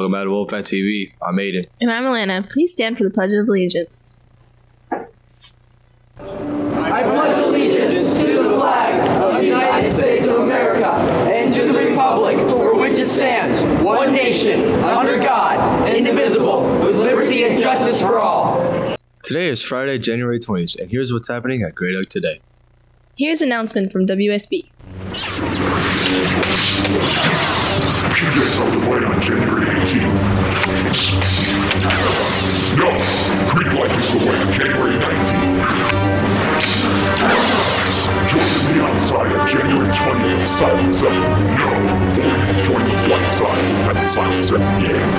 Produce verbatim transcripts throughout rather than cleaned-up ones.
Welcome back to Wolfpack T V. I'm Aiden. And I'm Alana. Please stand for the Pledge of Allegiance. I pledge allegiance to the flag of the United States of America and to the republic for which it stands, one nation, under God, indivisible, with liberty and justice for all. Today is Friday, January twentieth, and here's what's happening at Great Oak today. Here's an announcement from W S B. T J underway on January eighteenth. No, Creek Life is away on January nineteenth. Join the neon side on January twentieth at Silent seven. No, join the white side at Silent seven P M.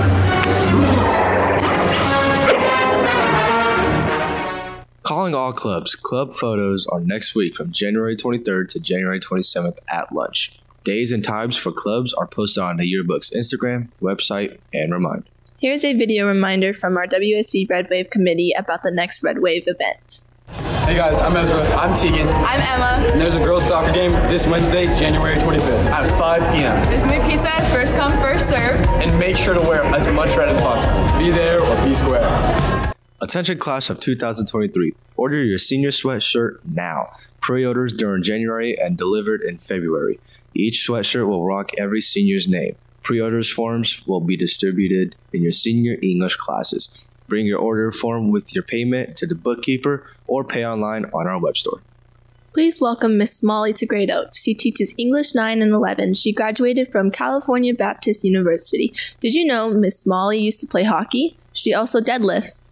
Calling all clubs. Club photos are next week from January twenty-third to January twenty-seventh at lunch. Days and times for clubs are posted on the yearbook's Instagram, website, and Remind. Here's a video reminder from our W S B Red Wave committee about the next Red Wave event. Hey guys, I'm Ezra. I'm Tegan. I'm Emma. And there's a girls soccer game this Wednesday, January twenty-fifth at five p m There's new pizza as first come, first serve. And make sure to wear as much red as possible. Be there or be square. Attention class of two thousand twenty-three. Order your senior sweatshirt now. Pre-orders during January and delivered in February. Each sweatshirt will rock every senior's name. Pre-orders forms will be distributed in your senior English classes. Bring your order form with your payment to the bookkeeper or pay online on our web store. Please welcome Miss Smalley to Great Oak. She teaches English nine and eleven. She graduated from California Baptist University. Did you know Miss Smalley used to play hockey? She also deadlifts.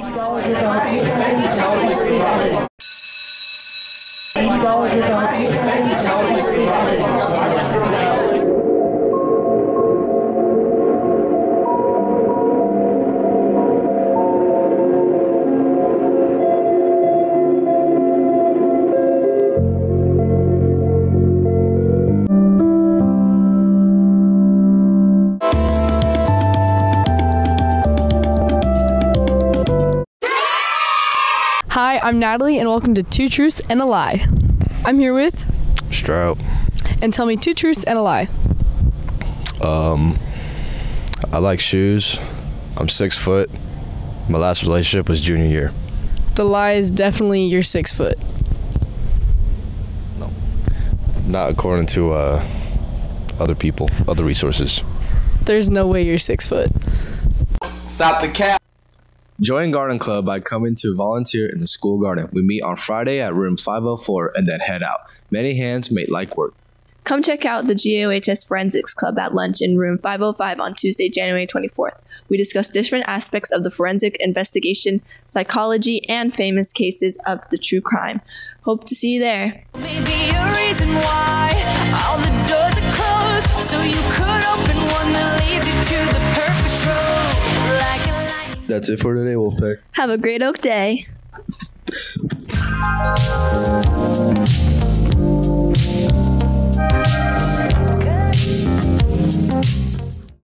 Hi, I'm Natalie, and welcome to Two Truths and a Lie. I'm here with Strout. And tell me two truths and a lie. Um, I like shoes. I'm six foot. My last relationship was junior year. The lie is definitely you're six foot. No, not according to uh, other people, other resources. There's no way you're six foot. Stop the cap. Join Garden Club by coming to volunteer in the school garden. We meet on Friday at room five oh four and then head out. Many hands make light work. Come check out the G A O H S Forensics Club at lunch in room five oh five on Tuesday, January twenty-fourth. We discuss different aspects of the forensic investigation, psychology, and famous cases of the true crime. Hope to see you there. Maybe a reason why all the doors are closed, so you could open one that leads you to the perfect road. Like a lightning. That's it for today, Wolfpack. Have a Great Oak day. We'll be right back.